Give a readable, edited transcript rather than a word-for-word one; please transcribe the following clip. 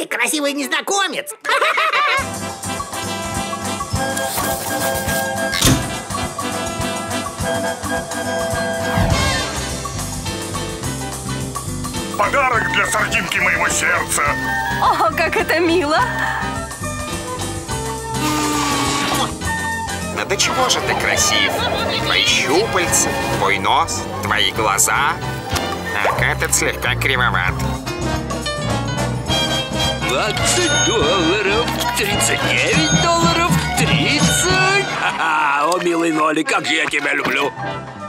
ты красивый незнакомец. Подарок для сардинки моего сердца. О, как это мило! Ну до чего же ты красив? Твои щупальца, твой нос, твои глаза. А этот слегка кривоват. $20, $39, 30. Ха-ха, о, милый Нолик, как же я тебя люблю.